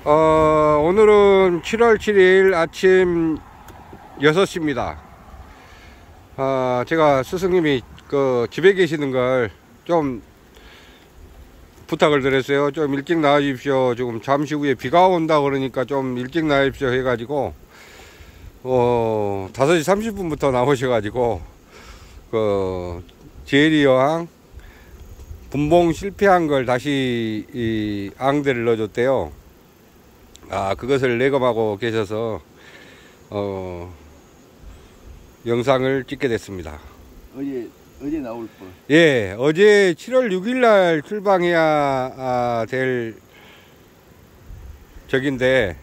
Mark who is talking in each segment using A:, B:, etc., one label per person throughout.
A: 오늘은 7월 7일 아침 6시입니다. 제가 스승님이 집에 계시는 걸 좀 부탁을 드렸어요. 좀 일찍 나와 주십시오. 지금 잠시 후에 비가 온다 그러니까 좀 일찍 나와 주십시오 해가지고 5시 30분부터 나오셔가지고 제리 여왕 분봉 실패한 걸 다시 이 앙대를 넣어줬대요. 그것을 내검하고 계셔서 영상을 찍게 됐습니다.
B: 어제 나올 뻔.
A: 예, 어제 7월 6일 날 출방해야 될 적인데,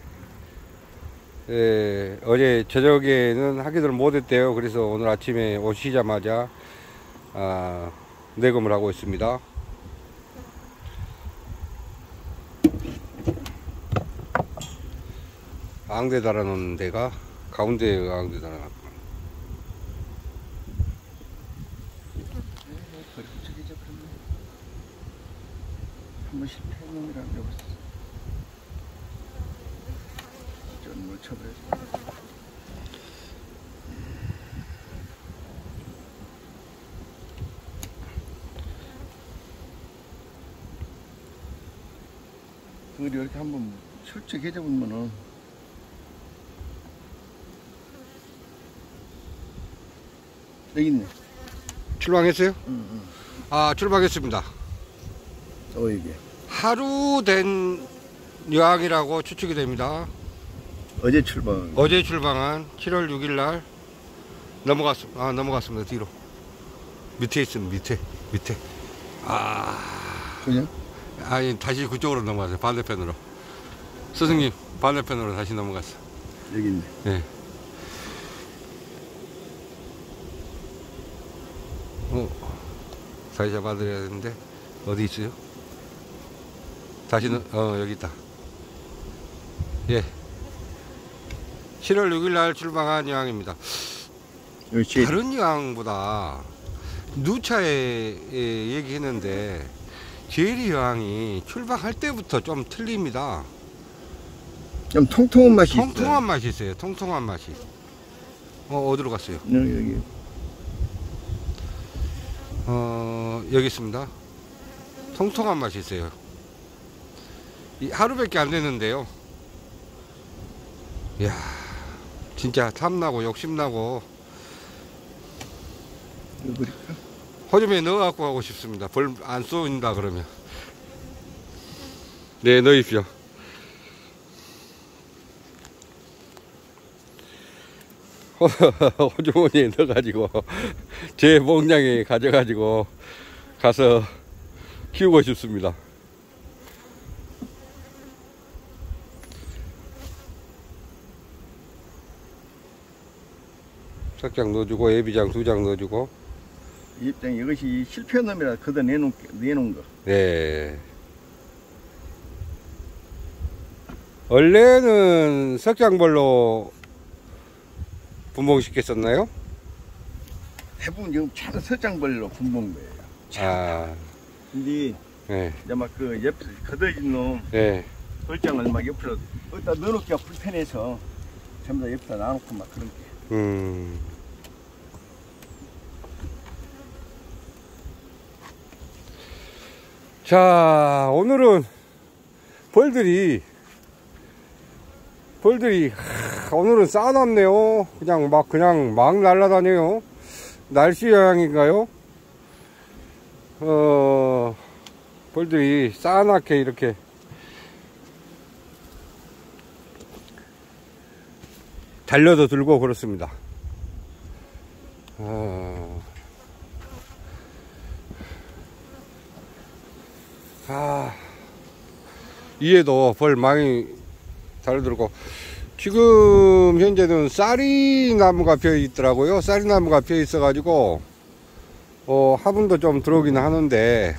A: 어제 저녁에는 하기를 못했대요. 그래서 오늘 아침에 오시자마자 내검을 하고 있습니다. 앙대 달아놓은 데가 가운데에 앙대 달아놨고,
B: 한번 실패한 놈이라고 해봤어. 좀 물쳐버렸어. 그걸 이렇게 한번 솔직히 해줘보면은 여기 있네.
A: 출방했어요?
B: 응.
A: 출방했습니다.
B: 이게
A: 하루 된 여왕이라고 추측이 됩니다.
B: 어제 출방.
A: 어제 출방한 7월 6일 날 넘어갔습니다. 뒤로 밑에 있습니다. 밑에
B: 그냥?
A: 아니, 다시 그쪽으로 넘어갔어요. 반대편으로. 스승님 반대편으로 다시 넘어갔어.
B: 여기 있네.
A: 네. 다시 잡아드려야 되는데 어디 있어요? 다시는 여기 있다. 예. 7월 6일 날 출방한 여왕입니다. 다른 여왕보다 누차에 얘기했는데 제리 여왕이 출방할 때부터 좀 틀립니다.
B: 좀 통통한 맛이 있어요.
A: 통통한 맛이 있어요. 통통한 맛이. 어디로 갔어요?
B: 여기.
A: 여기 있습니다. 통통한 맛이 있어요. 하루밖에 안 됐는데요. 이야, 진짜 탐나고 욕심나고 호주머니에 넣어갖고 가고 싶습니다. 벌 안 쏘인다 그러면. 네, 넣으십시오. 호주머니에 넣어가지고 제 목량에 가져가지고 가서 키우고 싶습니다. 석장 넣어주고 애비장 2장 넣어주고.
B: 이 입장 이것이 실패한 놈이라 그다 내놓은 거.
A: 네. 원래는 석장벌로 분봉시켰었나요?
B: 대부분 지금 차는 설장벌로 분봉 거예요. 근데
A: 네.
B: 이제 막 옆 걷어진 놈
A: 네.
B: 벌장을 막 옆으로 어디다 넣어놓기가 불편해서 전부 다 옆에다 놔놓고 막 그런 게.
A: 자, 오늘은 벌들이 오늘은 쌓아놨네요. 그냥 막 날아다녀요. 날씨 영향인가요? 벌들이 쌓아놨게 이렇게 달려도 들고 그렇습니다. 위에도 벌 많이 달려들고, 지금 현재는 쌀이나무가 피어 있더라고요. 쌀이나무가 피어 있어 가지고 화분도 좀 들어오긴 하는데,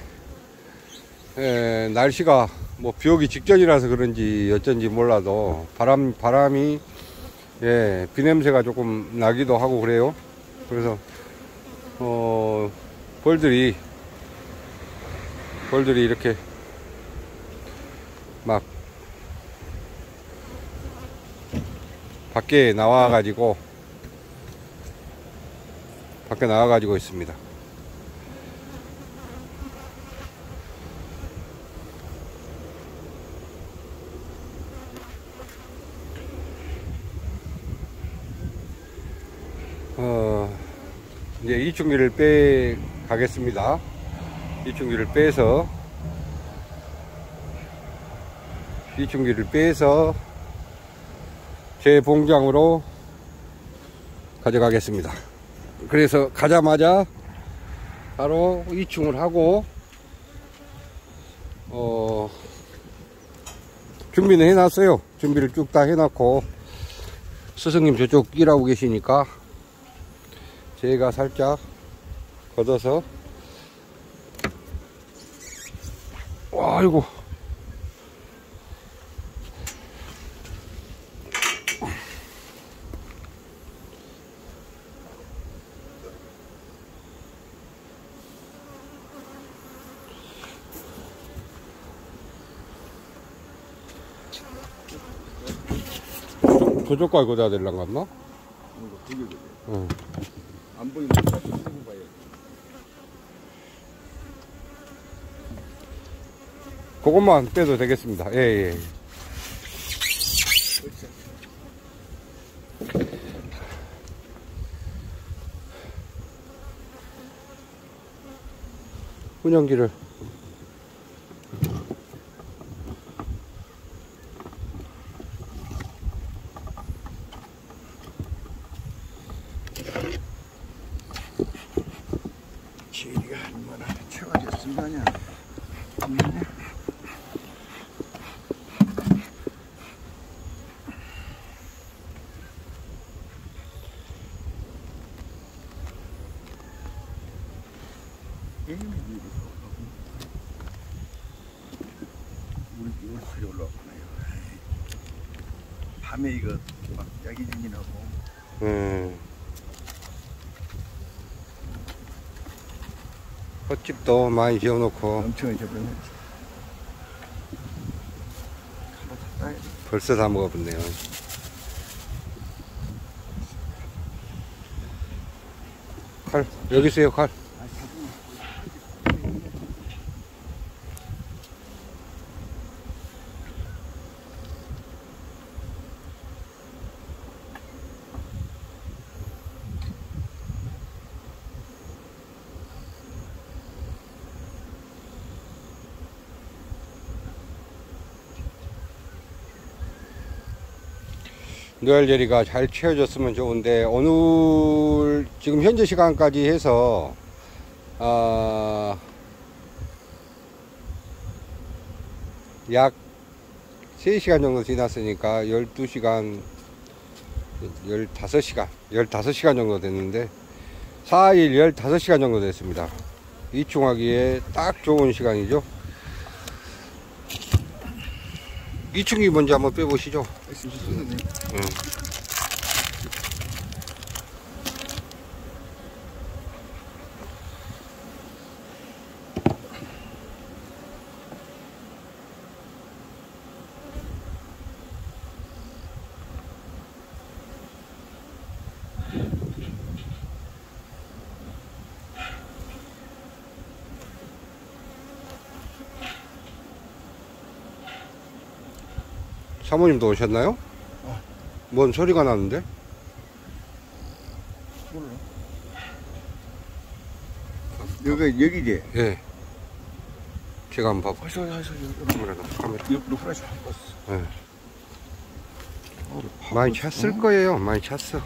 A: 날씨가 뭐 비 오기 직전이라서 그런지 어쩐지 몰라도 바람이 비 냄새가 조금 나기도 하고 그래요. 그래서 벌들이 이렇게 막 밖에 나와가지고 있습니다. 이제 이충기를 빼 가겠습니다. 이충기를 빼서 제 봉장으로 가져가겠습니다. 그래서 가자마자 바로 이충을 하고 준비는 해놨어요. 준비를 쭉 다 해놨고 스승님 저쪽 일하고 계시니까 제가 살짝 걷어서 와 아이고 저쪽 깔고 자야 될란 같나? 응.
B: 안 보이면 다시 쓰고 봐요.
A: 그것만 빼도 되겠습니다. 예. 운영기를
B: 지리가 얼마나 채워졌으면 하냐. 우리 이거 올라왔구나요. 밤에 이거 막 야기진진하고.
A: 헛집도 많이 지어놓고
B: 엄청 저번에
A: 벌써 다 먹어봤네요. 칼 여기 있어요. 칼. 노열제리가 잘 채워졌으면 좋은데 오늘 지금 현재 시간까지 해서 약 3시간 정도 지났으니까 12시간 15시간 정도 됐는데 4일 15시간 정도 됐습니다. 이충하기에 딱 좋은 시간이죠. 이충기 먼저 한번 빼보시죠. 사모님도 오셨나요? 뭔 소리가 나는데?
B: 몰라. 여기지?
A: 예. 제가 한번 봐봐. 카메라.
B: 옆으로 후라시 바꿨어.
A: 예. 많이 찼을 거예요. 많이 찼어.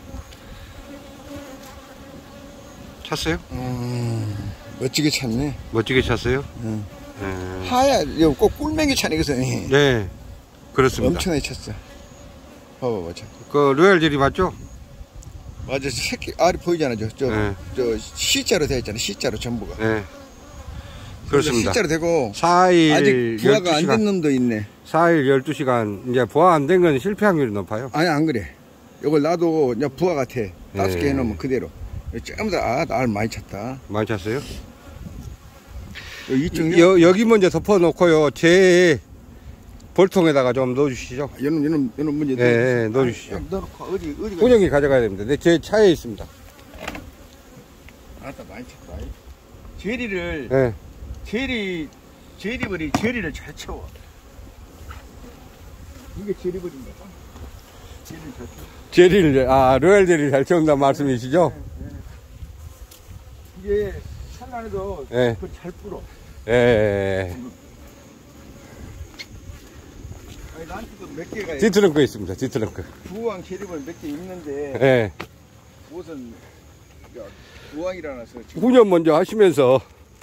A: 찼어요?
B: 멋지게 찼네.
A: 멋지게 찼어요?
B: 하야, 이거 꼭 꿀맹이 차네, 그래서.
A: 네. 그렇습니다.
B: 엄청나게 찼어. 봐봐, 자.
A: 그 로얄 젤리 맞죠?
B: 맞아, 새끼 알이 보이잖아, 저 C자로 되어 있잖아, C자로 전부가.
A: 네. 그렇습니다.
B: C자로 되고.
A: 4일
B: 아직 부화가 안
A: 12시간.
B: 된 놈도 있네.
A: 4일 12시간. 이제 부화 안 된 건 실패 확률이 높아요.
B: 아니, 안 그래. 이걸 놔도 그냥 부화 같아. 5개 해놓으면 그대로. 전부 다, 알 많이 찼다.
A: 많이 찼어요?
B: 이쪽
A: 여기 먼저 덮어놓고요. 제 볼통에다가 좀 넣어주시죠.
B: 얘는 문제.
A: 예, 넣어주시죠.
B: 넣어놓고 어디가.
A: 훈영이 가져가야 됩니다. 네, 제 차에 있습니다.
B: 아따 많이 쳤다. 제리를
A: 예.
B: 제리를 잘 채워. 이게 제리버리인가 봐. 제리를 잘 채워.
A: 제리를, 로얄 제리를 잘 채운다는 말씀이시죠?
B: 이게 산란에도
A: 예.
B: 그걸 잘 뿌려.
A: 예.
B: 아니, 나한테도 몇 개가
A: 뒤트렁크에 있습니다. 뒤트렁크.
B: 부왕 제리벌 몇 개 있는데
A: 예.
B: 무슨 부왕이라서 지금
A: 운전 먼저 하시면서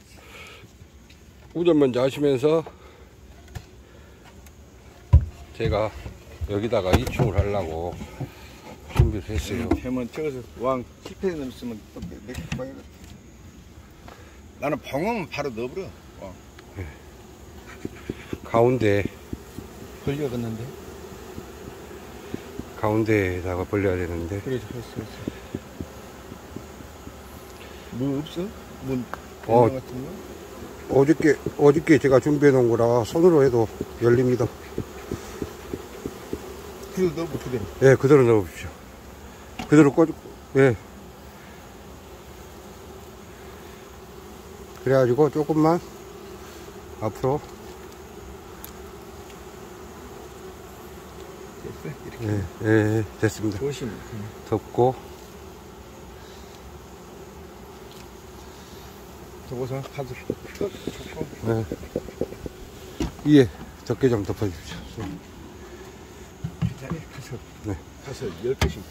A: 제가 여기다가 이충을 하려고 준비를 했어요.
B: 되면 저기서 왕 실패 넘으면 또몇 개 봐야. 나는 벙어면 바로 넣어버려. 왕.
A: 가운데
B: 걸려갔는데.
A: 가운데에다가 벌려야 되는데.
B: 그래 했어. 뭐 없어? 뭐 같은 거?
A: 어저께 제가 준비해 놓은 거라 손으로 해도 열립니다.
B: 그대로 넣어 그대로.
A: 예, 그대로 넣어보십시오. 그대로 예. 그래가지고 조금만 앞으로.
B: 됐어. 이렇게.
A: 예, 됐습니다.
B: 조심.
A: 덮고.
B: 저거서 가득 좋고.
A: 예. 위에 덮개 좀 덮어주십시오.
B: 가서.
A: 네.
B: 가서 10개씩.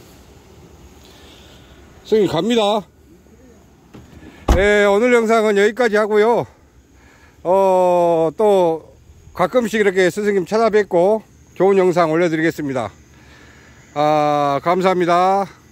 A: 선생님 갑니다. 네, 오늘 영상은 여기까지 하고요. 또 가끔씩 이렇게 스승님 찾아뵙고 좋은 영상 올려드리겠습니다. 감사합니다.